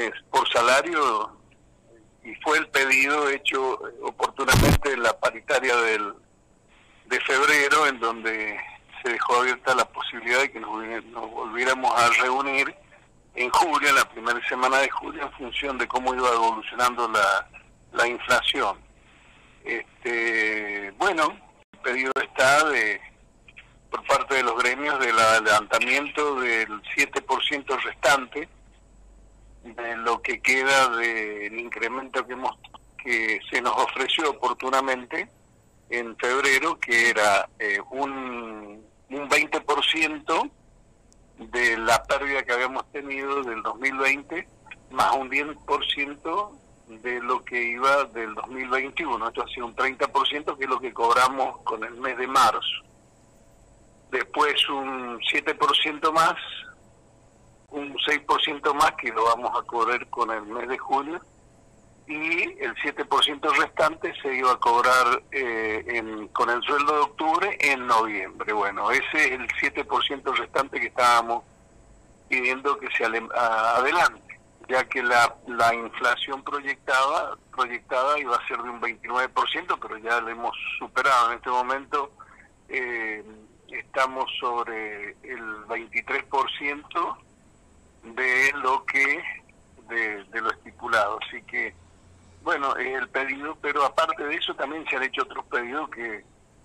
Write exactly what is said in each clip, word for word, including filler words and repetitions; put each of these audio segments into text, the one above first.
es por salario, y fue el pedido hecho oportunamente en la paritaria del, de febrero, en donde se dejó abierta la posibilidad de que nos, nos volviéramos a reunir en julio, en la primera semana de julio, en función de cómo iba evolucionando la, la inflación. Este, bueno, el pedido está de por parte de los gremios del adelantamiento del siete por ciento restante de lo que queda del incremento que hemos que se nos ofreció oportunamente en febrero, que era eh, un, un veinte por ciento de la pérdida que habíamos tenido del dos mil veinte, más un diez por ciento de lo que iba del dos mil veintiuno. Esto ha sido un treinta por ciento, que es lo que cobramos con el mes de marzo. Después un siete por ciento más, un seis por ciento más que lo vamos a cobrar con el mes de julio, y el siete por ciento restante se iba a cobrar eh, en, con el sueldo de octubre en noviembre. Bueno, ese es el siete por ciento restante que estábamos pidiendo que se ale, a, adelante, ya que la, la inflación proyectada, proyectada iba a ser de un veintinueve por ciento, pero ya lo hemos superado. En este momento eh, estamos sobre el veintitrés por ciento de lo que de, de lo estipulado, así que bueno, es el pedido, pero aparte de eso también se han hecho otros pedidos que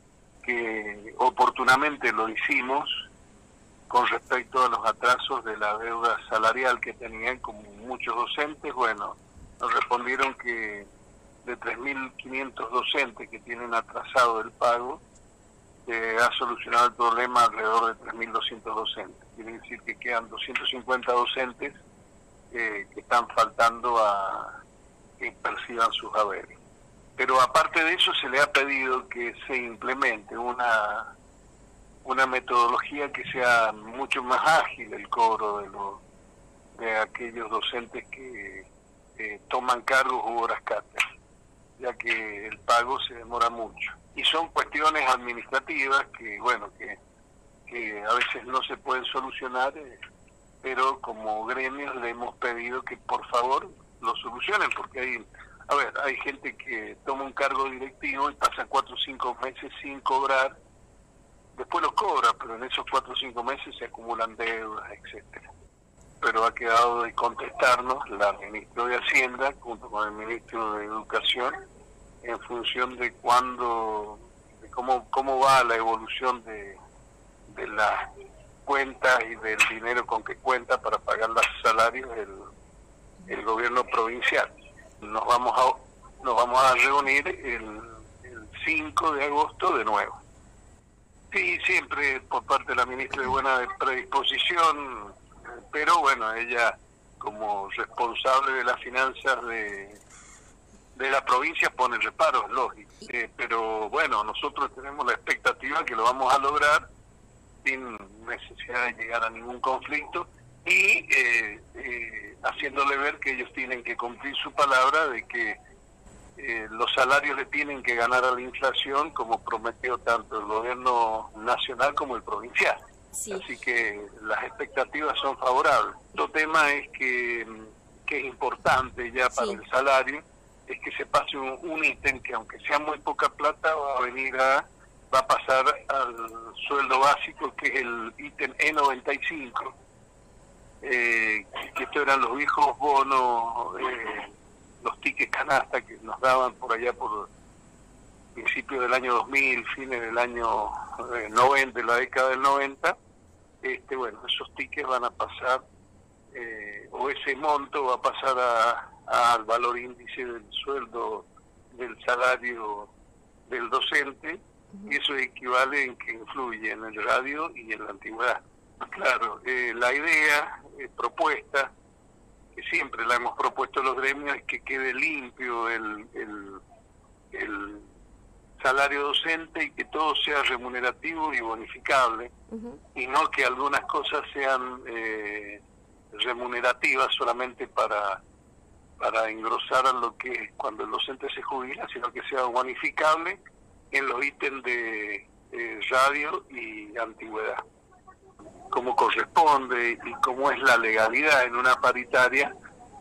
que oportunamente lo hicimos con respecto a los atrasos de la deuda salarial que tenían como muchos docentes. Bueno, nos respondieron que de tres mil quinientos docentes que tienen atrasado el pago, eh, ha solucionado el problema alrededor de tres mil doscientos docentes. Quiere decir que quedan doscientos cincuenta docentes eh, que están faltando a que perciban sus haberes. Pero aparte de eso se le ha pedido que se implemente una una metodología que sea mucho más ágil el cobro de los de aquellos docentes que eh, toman cargos u horas cátedra, ya que el pago se demora mucho. Y son cuestiones administrativas que, bueno, que, que a veces no se pueden solucionar, eh, pero como gremios le hemos pedido que por favor lo solucionen, porque hay, a ver, hay gente que toma un cargo directivo y pasa cuatro o cinco meses sin cobrar, después los cobra, pero en esos cuatro o cinco meses se acumulan deudas, etcétera. Pero ha quedado de contestarnos la ministra de Hacienda junto con el ministro de Educación en función de cuándo, de cómo cómo va la evolución de, de las cuentas y del dinero con que cuenta para pagar los salarios el, el gobierno provincial. Nos vamos a nos vamos a reunir el, el cinco de agosto de nuevo. Sí, siempre por parte de la ministra de buena predisposición, pero bueno, ella como responsable de las finanzas de, de la provincia pone reparos, lógico. Eh, pero bueno, nosotros tenemos la expectativa que lo vamos a lograr sin necesidad de llegar a ningún conflicto y eh, eh, haciéndole ver que ellos tienen que cumplir su palabra de que eh, los salarios le tienen que ganar a la inflación, como prometió tanto el gobierno nacional como el provincial. Sí. Así que las expectativas son favorables. Otro tema es que, que es importante ya para sí. el salario, es que se pase un, un ítem que aunque sea muy poca plata va a venir a, va a pasar al sueldo básico, que es el ítem E noventa y cinco, eh, que estos eran los viejos bonos, eh, los tickets canasta que nos daban por allá por principios del año dos mil, fines del año eh, noventa, de la década del noventa. Este, bueno, esos tickets van a pasar, eh, o ese monto va a pasar a, a, al valor índice del sueldo del salario del docente, uh-huh. y eso equivale en que influye en el radio y en la antigüedad. Claro, eh, la idea eh, propuesta, que siempre la hemos propuesto los gremios, es que quede limpio el, el, el salario docente y que todo sea remunerativo y bonificable, uh-huh. y no que algunas cosas sean eh, remunerativas solamente para para engrosar a lo que es cuando el docente se jubila, sino que sea bonificable en los ítems de eh, radio y antigüedad, como corresponde y como es la legalidad en una paritaria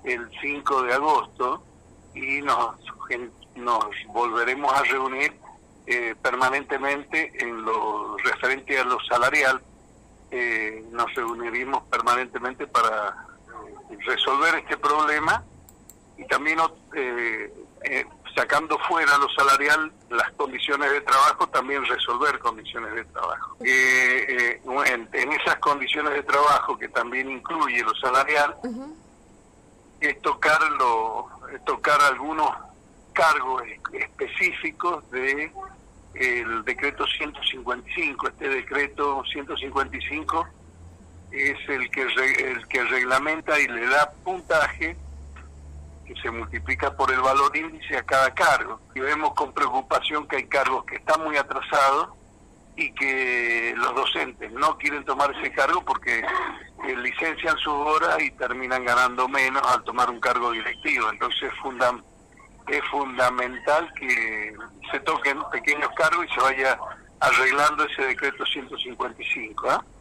el cinco de agosto y nos, nos volveremos a reunir eh, permanentemente en lo referente a lo salarial. Eh, nos reuniremos permanentemente para eh, resolver este problema y también eh, eh, sacando fuera lo salarial las condiciones de trabajo, también resolver condiciones de trabajo. Eh, eh, en, en esas condiciones de trabajo, que también incluye lo salarial, uh-huh. es tocar, lo, es tocar algunos cargos específicos de el decreto ciento cincuenta y cinco. Este decreto ciento cincuenta y cinco es el que, el que reglamenta y le da puntaje que se multiplica por el valor índice a cada cargo. Y vemos con preocupación que hay cargos que están muy atrasados y que los docentes no quieren tomar ese cargo porque eh, licencian sus horas y terminan ganando menos al tomar un cargo directivo. Entonces funda, es fundamental que se toquen pequeños cargos y se vaya arreglando ese decreto ciento cincuenta y cinco. ¿eh?